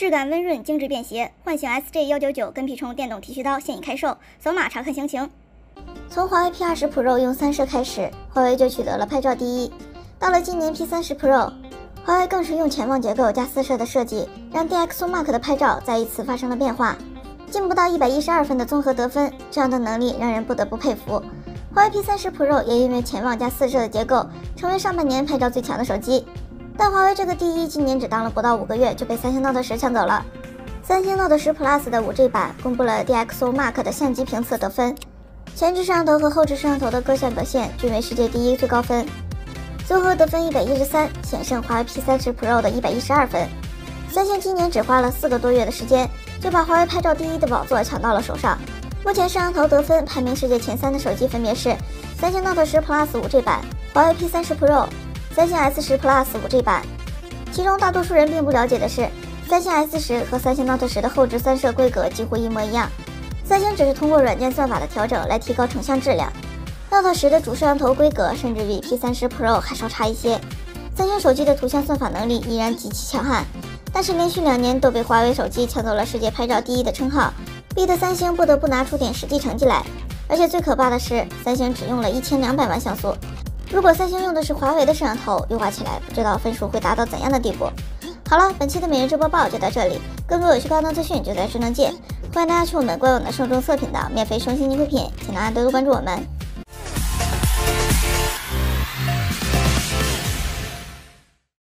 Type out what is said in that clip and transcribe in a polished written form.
质感温润，精致便携。幻想 SJ199跟屁虫电动剃须刀现已开售，扫码查看详情。从华为 P20 Pro 用3摄开始，华为就取得了拍照第一。到了今年 P30 Pro， 华为更是用潜望结构加4摄的设计，让 DxO Mark 的拍照再一次发生了变化。进不到112分的综合得分，这样的能力让人不得不佩服。华为 P30 Pro 也因为潜望加4摄的结构，成为上半年拍照最强的手机。但华为这个第一今年只当了不到5个月，就被三星 Note 10抢走了。三星 Note 10 Plus 的 5G 版公布了 DxO Mark 的相机评测得分，前置摄像头和后置摄像头的各项表现均为世界第一最高分，综合得分113，险胜华为 P30 Pro 的112分。三星今年只花了4个多月的时间，就把华为拍照第一的宝座抢到了手上。目前摄像头得分排名世界前3的手机分别是三星 Note 10 Plus 5G 版、华为 P30 Pro、三星 S10 Plus 5G 版。其中大多数人并不了解的是，三星 S10 和三星 Note 10的后置3摄规格几乎一模一样，三星只是通过软件算法的调整来提高成像质量。Note 10的主摄像头规格甚至比 P30 Pro 还稍差一些。三星手机的图像算法能力依然极其强悍，但是连续2年都被华为手机抢走了世界拍照第一的称号，逼得三星不得不拿出点实际成绩来。而且最可怕的是，三星只用了1200万像素。如果三星用的是华为的摄像头，优化起来不知道分数会达到怎样的地步。好了，本期的每日直播报就到这里，更多有趣高能资讯就在智能界，欢迎大家去我们官网的受众测频道免费收听新品，请大家多多关注我们。